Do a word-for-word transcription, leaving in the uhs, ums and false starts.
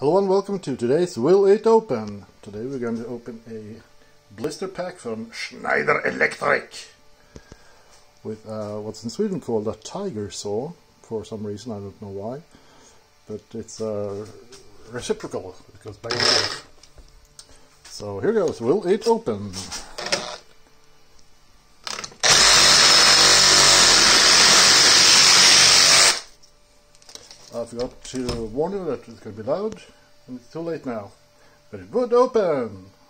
Hello and welcome to today's Will It Open. Today we're going to open a blister pack from Schneider Electric with uh, what's in Sweden called a tiger saw. For some reason, I don't know why, but it's uh, reciprocal. It goes back and forth. So here goes. Will it open? I forgot to warn you that it's going to be loud, and it's too late now. But it would open!